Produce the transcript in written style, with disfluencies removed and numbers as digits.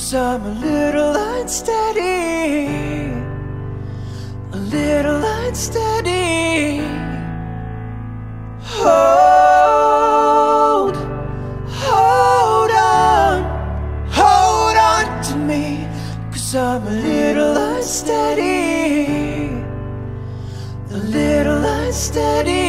'cause I'm a little unsteady, a little unsteady. Hold on to me, 'cause I'm a little unsteady, a little unsteady.